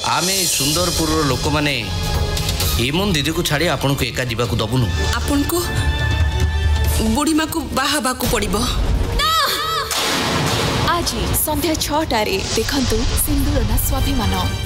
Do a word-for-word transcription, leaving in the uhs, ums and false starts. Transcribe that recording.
आमे सुंदरपुर लोक माने इमन दीदी को छाड़ी आपन को एका जीवा को दबुनु। आपन को बुढ़ी माँ को बाहाबा को पड़िबो। आज संध्या छटारे देखंतु सिंदूर ना स्वाभिमान।